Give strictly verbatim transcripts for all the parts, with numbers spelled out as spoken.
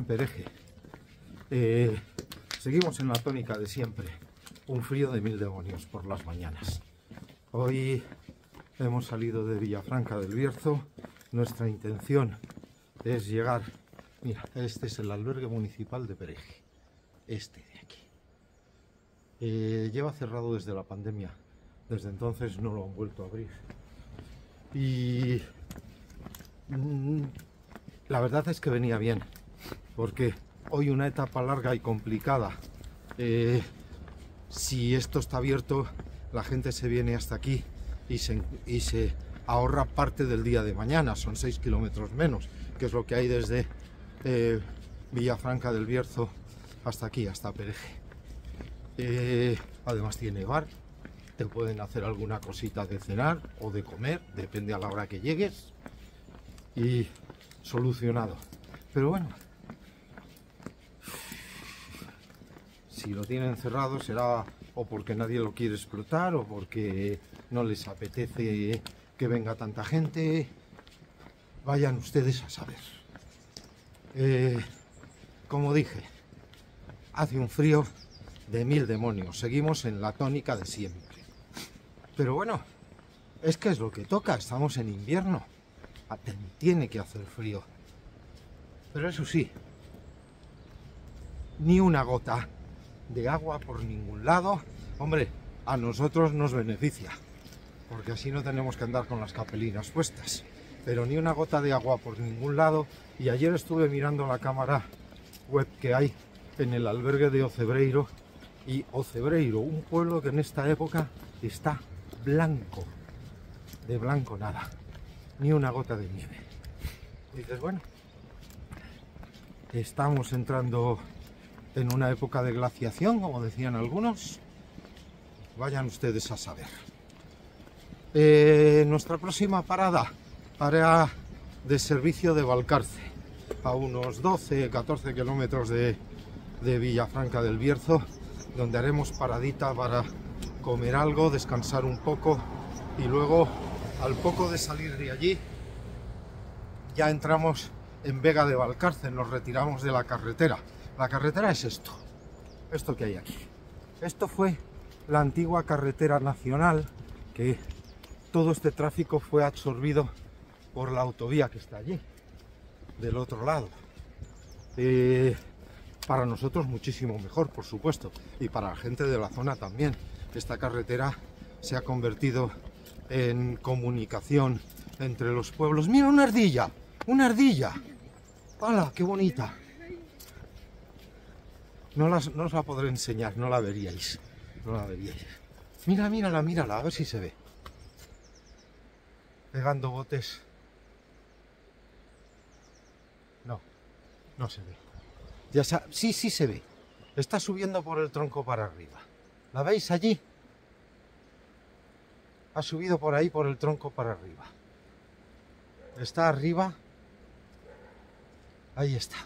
Pereje. Eh, seguimos en la tónica de siempre, un frío de mil demonios por las mañanas. Hoy hemos salido de Villafranca del Bierzo. Nuestra intención es llegar, mira, este es el albergue municipal de Pereje, este de aquí. Eh, lleva cerrado desde la pandemia, desde entonces no lo han vuelto a abrir. Y mmm, la verdad es que venía bien, porque hoy una etapa larga y complicada. Eh, si esto está abierto, la gente se viene hasta aquí y se, y se ahorra parte del día de mañana. Son seis kilómetros menos, que es lo que hay desde eh, Villafranca del Bierzo hasta aquí, hasta Pereje. Eh, además tiene bar, te pueden hacer alguna cosita de cenar o de comer, depende a la hora que llegues, y solucionado. Pero bueno, si lo tienen cerrado será o porque nadie lo quiere explotar o porque no les apetece que venga tanta gente. Vayan ustedes a saber. Eh, como dije, hace un frío de mil demonios. Seguimos en la tónica de siempre. Pero bueno, es que es lo que toca. Estamos en invierno. Tiene que hacer frío. Pero eso sí, ni una gota de agua por ningún lado. Hombre, a nosotros nos beneficia, porque así no tenemos que andar con las capelinas puestas. Pero ni una gota de agua por ningún lado. Y ayer estuve mirando la cámara web que hay en el albergue de Ocebreiro. Y Ocebreiro, un pueblo que en esta época está blanco, de blanco nada, ni una gota de nieve. Y dices, bueno, estamos entrando en una época de glaciación, como decían algunos. Vayan ustedes a saber. Eh, nuestra próxima parada, área de servicio de Valcarce, a unos doce, catorce kilómetros de, de Villafranca del Bierzo, donde haremos paradita para comer algo, descansar un poco, y luego, al poco de salir de allí, ya entramos en Vega de Valcarce, nos retiramos de la carretera. La carretera es esto, esto que hay aquí. Esto fue la antigua carretera nacional, que todo este tráfico fue absorbido por la autovía que está allí, del otro lado. Eh, para nosotros muchísimo mejor, por supuesto, y para la gente de la zona también. Esta carretera se ha convertido en comunicación entre los pueblos. ¡Mira, una ardilla! ¡Una ardilla! ¡Hala, qué bonita! No, las, no os la podré enseñar, no la veríais. No la veríais. Mira, mírala, mírala, a ver si se ve. Pegando botes. No, no se ve. Ya sa- sí, sí se ve. Está subiendo por el tronco para arriba. ¿La veis allí? Ha subido por ahí, por el tronco para arriba. Está arriba. Ahí está.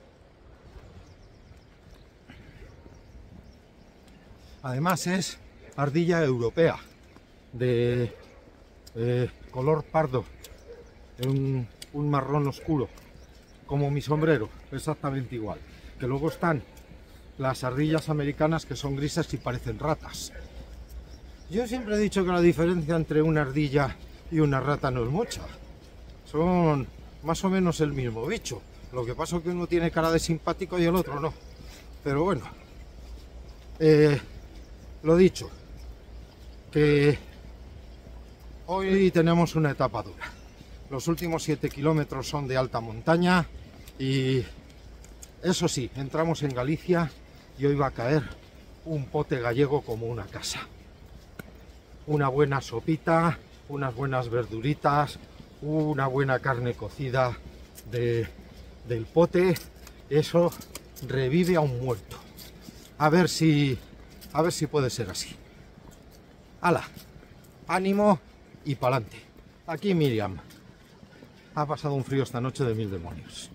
Además es ardilla europea, de eh, color pardo, un, un marrón oscuro, como mi sombrero, exactamente igual. Que luego están las ardillas americanas, que son grises y parecen ratas. Yo siempre he dicho que la diferencia entre una ardilla y una rata no es mucha. Son más o menos el mismo bicho. Lo que pasa es que uno tiene cara de simpático y el otro no. Pero bueno, eh, lo dicho, que hoy tenemos una etapa dura. Los últimos siete kilómetros son de alta montaña y eso sí, entramos en Galicia y hoy va a caer un pote gallego como una casa. Una buena sopita, unas buenas verduritas, una buena carne cocida de, del pote. Eso revive a un muerto. A ver si, a ver si puede ser así. ¡Hala! Ánimo y pa'lante. Aquí Miriam. Ha pasado un frío esta noche de mil demonios.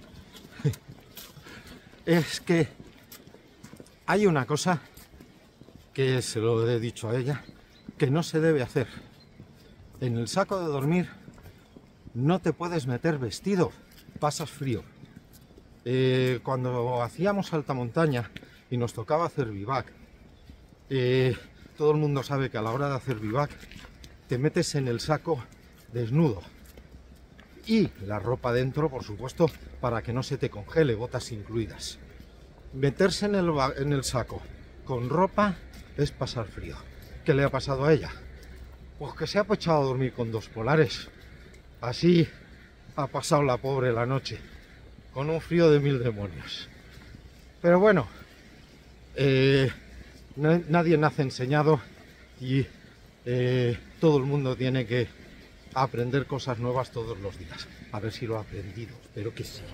Es que hay una cosa que se lo he dicho a ella, que no se debe hacer. En el saco de dormir no te puedes meter vestido, pasas frío. eh, cuando hacíamos alta montaña y nos tocaba hacer vivac, eh, todo el mundo sabe que a la hora de hacer vivac te metes en el saco desnudo y la ropa dentro, por supuesto, para que no se te congele, botas incluidas. Meterse en el, en el saco con ropa es pasar frío. ¿Qué le ha pasado a ella? Pues que se ha echado a dormir con dos polares. Así ha pasado la pobre la noche, con un frío de mil demonios. Pero bueno, eh, no, nadie nace enseñado y eh, todo el mundo tiene que aprender cosas nuevas todos los días. A ver si lo ha aprendido, espero que sí.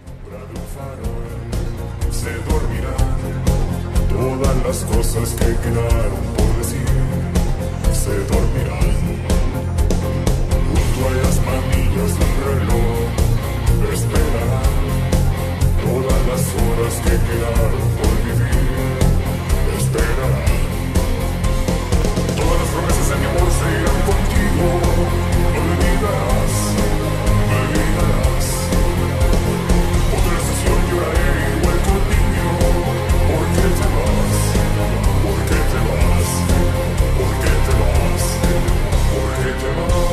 Se dormirán todas las cosas que quedaron por decir. Se dormirán junto a las manillas del reloj. Esperarán todas las horas que quedaron por vivir. Esperarán. Todas las promesas de mi amor se irán contigo. Me olvidarás, me olvidarás. Otra estación lloraré igual que un niño. ¿Por qué te vas? ¿Por qué te vas? ¿Por qué te vas? ¿Por qué te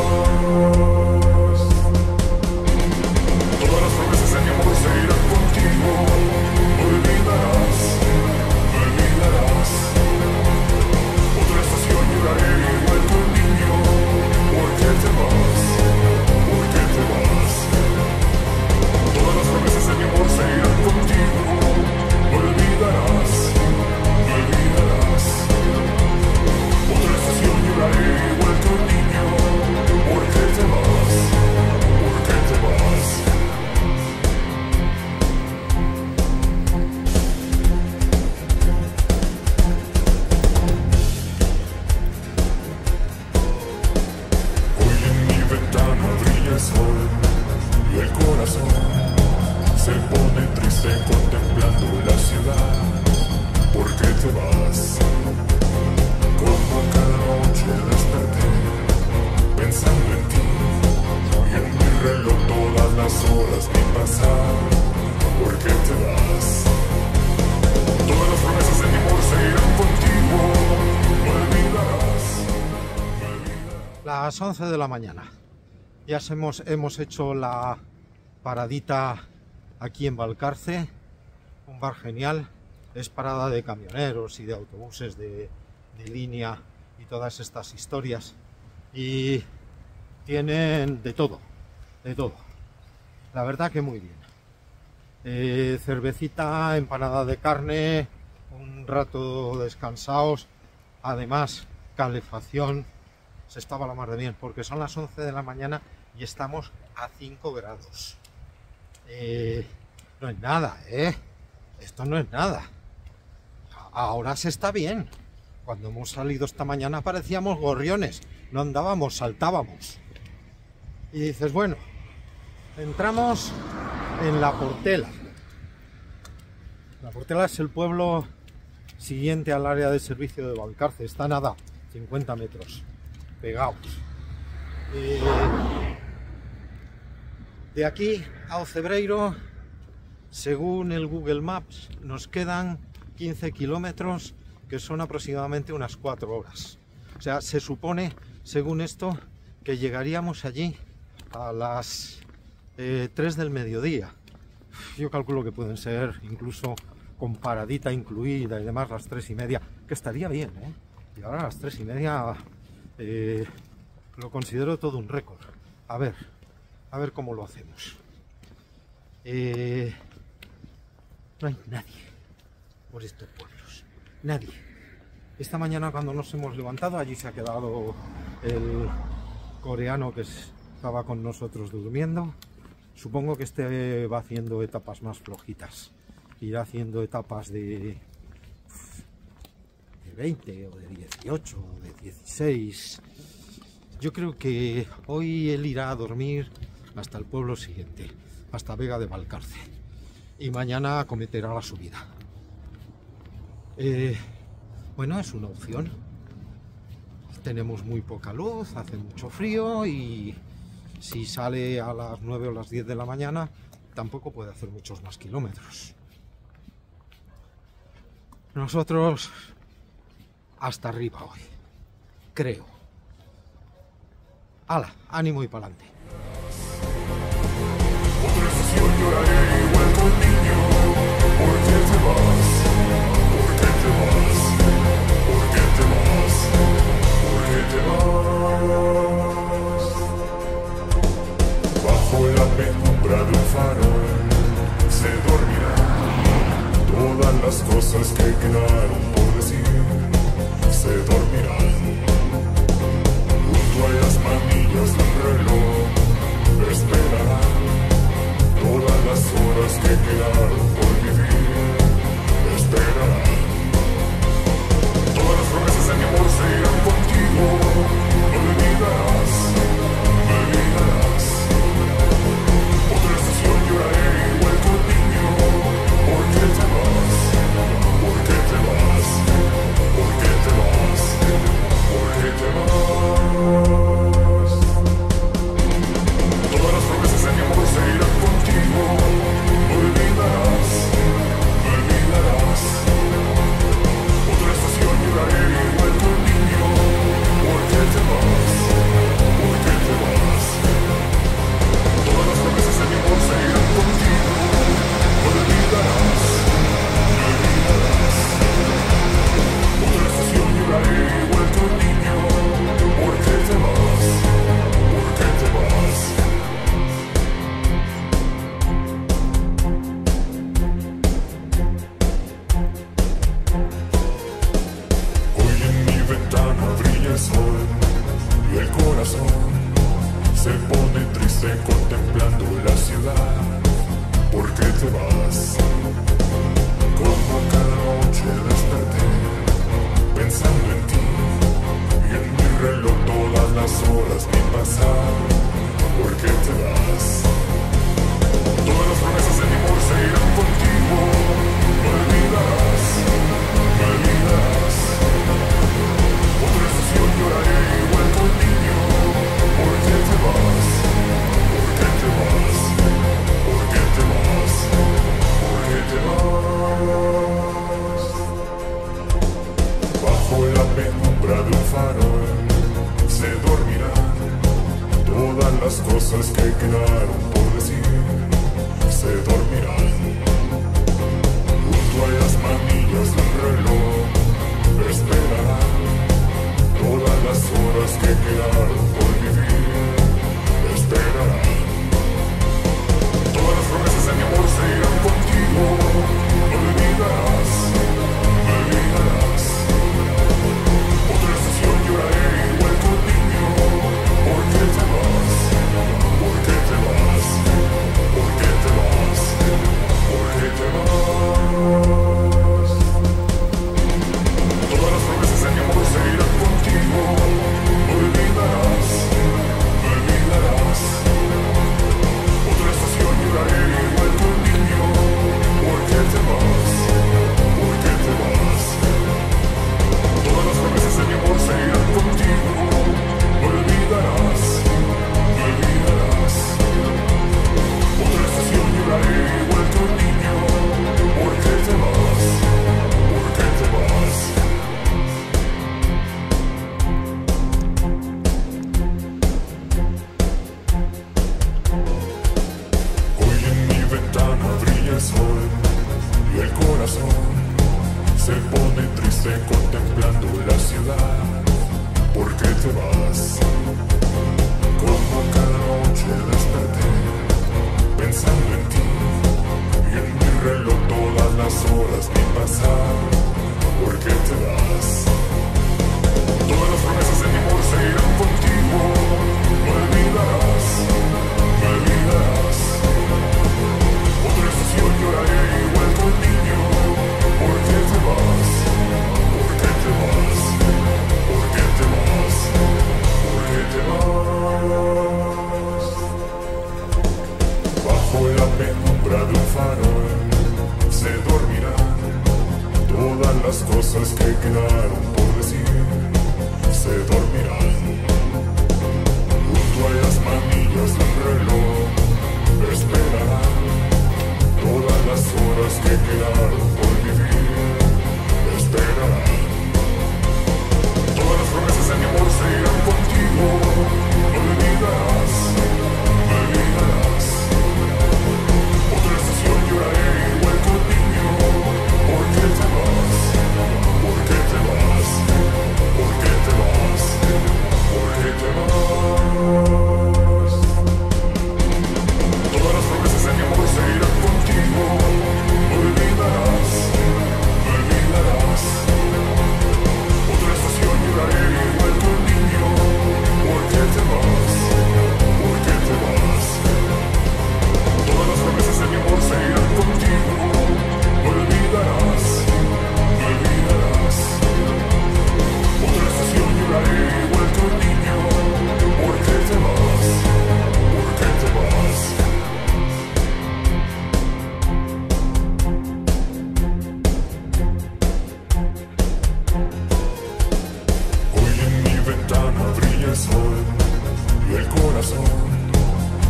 vas? Todas las promesas de mi amor se irán contigo. Me olvidarás, me olvidarás. Otra estación lloraré igual que un niño. ¿Por qué te vas? ¿Por qué te vas? Todas las promesas de mi amor se irán contigo. Me olvidarás, me olvidarás. Otra estación lloraré igual que un niño. ¿Por qué te vas? ¿Por qué te vas? Hoy en mi ventana brilla el sol y el corazón se pone triste contemplando la ciudad. ¿Por qué te vas? Como cada noche desperté pensando en ti y en mi reloj todas las horas vi pasar. ¿Por qué te vas? Todas las promesas de mi amor se irán contigo. Me olvidarás, me olvidarás. Las once de la mañana. Ya hemos, hemos hecho la paradita aquí en Valcarce, un bar genial. Es parada de camioneros y de autobuses de, de línea y todas estas historias. Y tienen de todo, de todo. La verdad que muy bien. Eh, cervecita, empanada de carne, un rato descansados, además calefacción. Se estaba la mar de bien, porque son las once de la mañana y estamos a cinco grados. Eh, no es nada, ¿eh? Esto no es nada. Ahora se está bien. Cuando hemos salido esta mañana parecíamos gorriones. No andábamos, saltábamos. Y dices, bueno, entramos en La Portela. La Portela es el pueblo siguiente al área de servicio de Valcarce. Está nada, cincuenta metros. Pegados. Eh, de aquí a Ocebreiro, según el Google Maps, nos quedan quince kilómetros, que son aproximadamente unas cuatro horas. O sea, se supone, según esto, que llegaríamos allí a las eh, tres del mediodía. Yo calculo que pueden ser incluso con paradita incluida y demás las tres y media, que estaría bien, ¿eh? Y ahora a las tres y media eh, lo considero todo un récord. A ver, a ver cómo lo hacemos. Eh, no hay nadie por estos pueblos, nadie. Esta mañana cuando nos hemos levantado, allí se ha quedado el coreano que estaba con nosotros durmiendo. Supongo que este va haciendo etapas más flojitas, irá haciendo etapas de, de veinte o de dieciocho o de dieciséis. Yo creo que hoy él irá a dormir hasta el pueblo siguiente, hasta Vega de Valcarce, y mañana acometerá la subida. Eh, bueno, es una opción. Tenemos muy poca luz, hace mucho frío y si sale a las nueve o las diez de la mañana, tampoco puede hacer muchos más kilómetros. Nosotros hasta arriba hoy, creo. ¡Hala! Ánimo y pa'lante. Otra estación lloraré igual que un niño. ¿Por qué te vas? ¿Por qué te vas? ¿Por qué te vas? ¿Por qué te vas? Bajo la penumbra de un farol se dormirán todas las cosas que quedaron por decir. Se dormirán junto a las manillas del reloj. Esperarán todas las horas que quedaron por vivir. Esperarán. Todas las promesas de mi amor se irán contigo. No me olvidarás, me olvidarás. Otra estación lloraré igual que un niño. ¿Por qué te vas? ¿Por qué te vas? ¿Por qué te vas? ¿Por qué te vas? Todas las promesas de mi amor se irán contigo. Me olvidarás, me olvidarás. Otra estación lloraré igual que un niño. ¿Por qué te vas? ¿Por qué te vas? Todas las promesas de mi amor se irán contigo. Me olvidarás, me olvidarás. Otra estación lloraré igual que un niño. ¿Por qué te vas? ¿Por qué te vas? Hoy en mi ventana brilla el sol y el corazón se pone triste contemplando la ciudad. ¿Por qué te vas? Como cada noche desperté pensando en ti y en mi reloj todas las horas vi pasar. ¿Por qué te vas? Todas las promesas de mi amor se irán contigo. Me olvidarás, me olvidarás. Otra estación lloraré igual que un niño. ¿Por qué te vas? ¿Por qué te vas? ¿Por qué te vas? ¿Por qué te vas? Bajo la penumbra de un farol se dormirán todas las cosas que quedaron por decir. Se dormirán junto a las manillas del reloj. Esperarán todas las horas que quedaron por vivir. Esperarán. Todas las promesas de mi amor se irán contigo. Me olvidarás, me olvidarás. Otra estación lloraré igual que un niño. ¿Por qué te vas? ¿Por qué te vas? ¿Por qué te vas? ¿Por qué te vas? Todas las promesas de mi amor se irán contigo. Me olvidarás, me olvidarás. Otra estación lloraré igual que un niño. ¿Por qué te vas? ¿Por qué te vas? Todas las promesas de mi amor se irán contigo. Me olvidarás, me olvidarás. Otra estación lloraré igual que un niño. ¿Por qué te vas? ¿Por qué te vas? Hoy en mi ventana brilla el sol y el corazón se pone triste contemplando la ciudad. ¿Por qué te vas? Como cada noche desperté pensando en ti y en mi reloj todas las horas vi pasar. ¿Por qué te vas? Todas las promesas de mi amor se irán contigo. Me olvidarás, me olvidarás. Otra estación lloraré igual que un niño. ¿Por qué te vas? ¿Por qué te vas? ¿Por qué te vas? ¿Por qué te vas? Bajo la penumbra de un farol se dormirán todas las cosas que quedaron por decir. Se dormirán junto a las manillas del reloj. Esperarán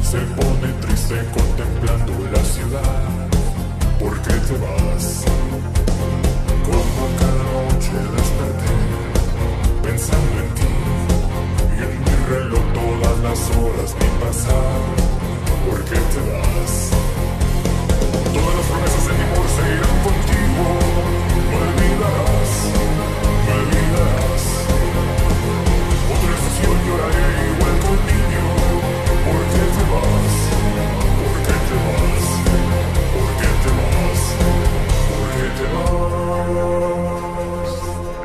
se pone triste contemplando la ciudad. ¿Por qué te vas? Como cada noche desperté pensando en ti, y en mi reloj todas las horas ni pasar. ¿Por qué te vas? Todas las promesas de mi amor se irán contigo. Me olvidarás, me olvidarás. Otra estación lloraré igual que un niño. ¿Por qué te vas? ¿Por qué te vas? ¿Por qué te vas? ¿Por qué te vas?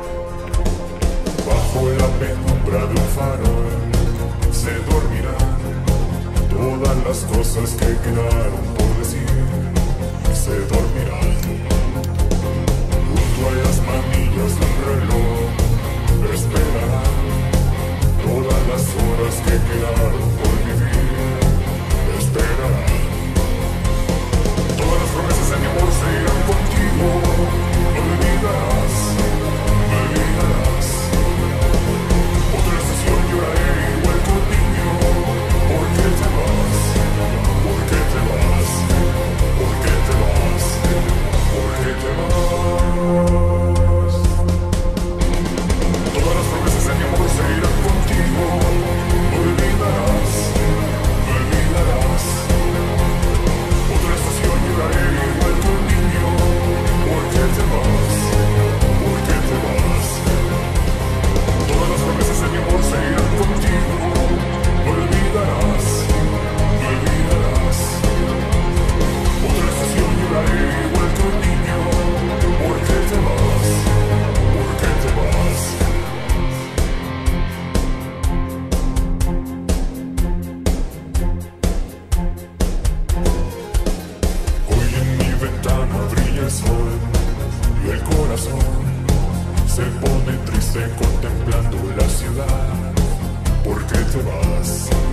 Bajo la penumbra de un farol se dormirán todas las cosas que quedaron por decir. Se dormirán junto a las manillas del reloj. Esperarán todas las horas que quedaron por vivir. Esperarán. Todas las promesas de mi amor se irán contigo. Me olvidarás, me olvidarás. Otra estación lloraré igual que un niño. ¿Por qué te vas? ¿Por qué te vas? ¿Por qué te vas? ¿Por qué te vas? Todas las promesas de mi amor se irán contigo. Me olvidarás, me olvidarás. Otra estación lloraré igual que un niño. ¿Por qué te vas? ¿Por qué te vas? Todas las promesas de mi amor se irán contigo. Me olvidarás, me olvidarás. Otra estación lloraré igual que un niño. ¿Por qué te vas? ¿Por qué te vas? Hoy en mi ventana brilla el sol y el corazón se pone triste contemplando la ciudad. ¿Por qué te vas?